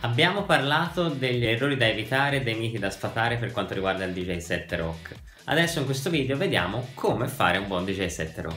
Abbiamo parlato degli errori da evitare e dei miti da sfatare per quanto riguarda il DJ set rock. Adesso in questo video vediamo come fare un buon DJ set rock.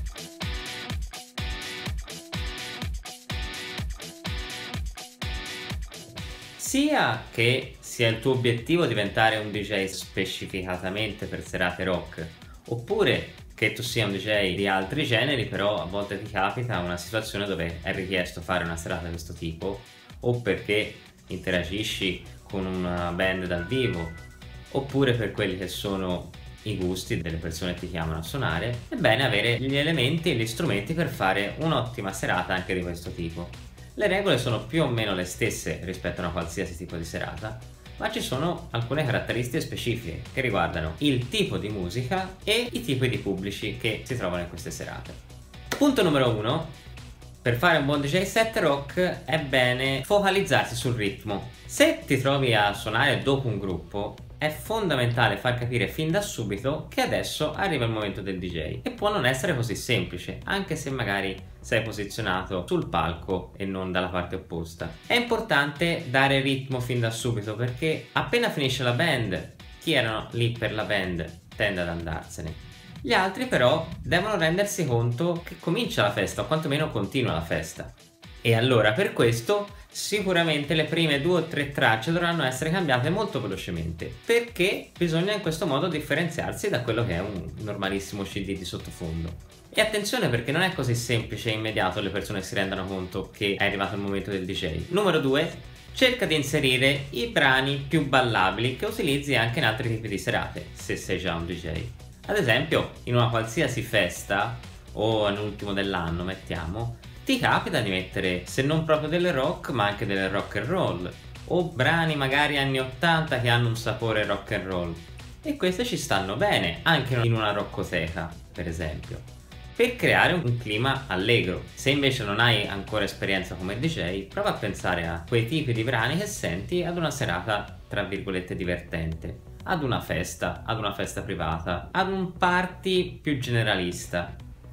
Sia che sia il tuo obiettivo diventare un DJ specificatamente per serate rock, oppure che tu sia un DJ di altri generi, però a volte ti capita una situazione dove è richiesto fare una serata di questo tipo, o perché interagisci con una band dal vivo, oppure per quelli che sono i gusti delle persone che ti chiamano a suonare, è bene avere gli elementi e gli strumenti per fare un'ottima serata anche di questo tipo. Le regole sono più o meno le stesse rispetto a una qualsiasi tipo di serata, ma ci sono alcune caratteristiche specifiche che riguardano il tipo di musica e i tipi di pubblici che si trovano in queste serate. Punto numero 1. Per fare un buon DJ set rock è bene focalizzarsi sul ritmo. Se ti trovi a suonare dopo un gruppo, è fondamentale far capire fin da subito che adesso arriva il momento del DJ, e può non essere così semplice, anche se magari sei posizionato sul palco e non dalla parte opposta. È importante dare ritmo fin da subito, perché appena finisce la band, chi erano lì per la band tende ad andarsene. Gli altri però devono rendersi conto che comincia la festa, o quantomeno continua la festa. E allora per questo sicuramente le prime 2 o 3 tracce dovranno essere cambiate molto velocemente, perché bisogna in questo modo differenziarsi da quello che è un normalissimo CD di sottofondo. E attenzione, perché non è così semplice e immediato le persone si rendano conto che è arrivato il momento del DJ. Numero 2. Cerca di inserire i brani più ballabili che utilizzi anche in altri tipi di serate, se sei già un DJ. Ad esempio, in una qualsiasi festa, o all'ultimo dell'anno mettiamo, ti capita di mettere, se non proprio del rock, ma anche del rock and roll, o brani magari anni 80 che hanno un sapore rock and roll, e queste ci stanno bene anche in una rockoteca, per esempio, per creare un clima allegro. Se invece non hai ancora esperienza come DJ, prova a pensare a quei tipi di brani che senti ad una serata tra virgolette divertente, ad una festa privata, ad un party più generalista,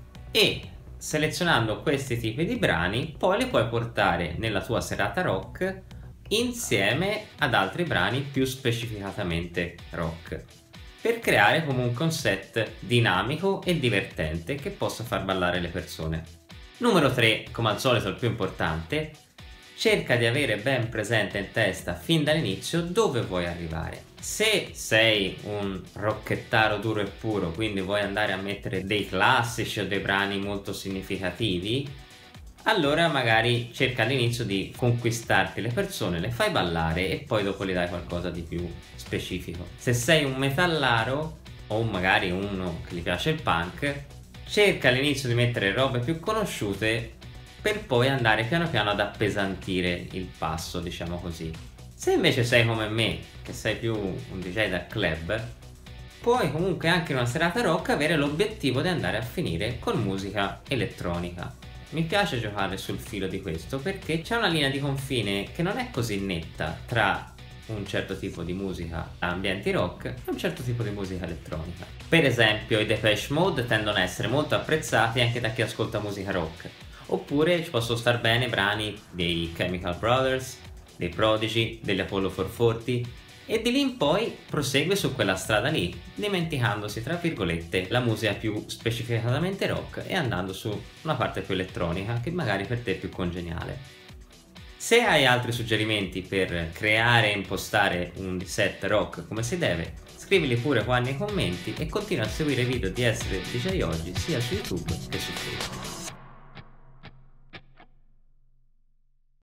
e selezionando questi tipi di brani poi li puoi portare nella tua serata rock insieme ad altri brani più specificatamente rock, per creare comunque un set dinamico e divertente che possa far ballare le persone. Numero 3, come al solito il più importante: cerca di avere ben presente in testa fin dall'inizio dove vuoi arrivare. Se sei un rockettaro duro e puro, quindi vuoi andare a mettere dei classici o dei brani molto significativi, allora magari cerca all'inizio di conquistarti le persone, le fai ballare e poi dopo gli dai qualcosa di più specifico. Se sei un metallaro o magari uno che gli piace il punk, cerca all'inizio di mettere robe più conosciute per poi andare piano piano ad appesantire il passo, diciamo così. Se invece sei come me, che sei più un DJ da club, puoi comunque anche in una serata rock avere l'obiettivo di andare a finire con musica elettronica. Mi piace giocare sul filo di questo, perché c'è una linea di confine che non è così netta tra un certo tipo di musica a ambienti rock e un certo tipo di musica elettronica. Per esempio, i Depeche Mode tendono a essere molto apprezzati anche da chi ascolta musica rock, oppure ci possono star bene brani dei Chemical Brothers, dei Prodigy, degli Apollo 440, e di lì in poi prosegue su quella strada lì, dimenticandosi tra virgolette la musica più specificatamente rock e andando su una parte più elettronica che magari per te è più congeniale. Se hai altri suggerimenti per creare e impostare un set rock come si deve, scrivili pure qua nei commenti, e continua a seguire i video di Essere DJ Oggi sia su YouTube che su Facebook.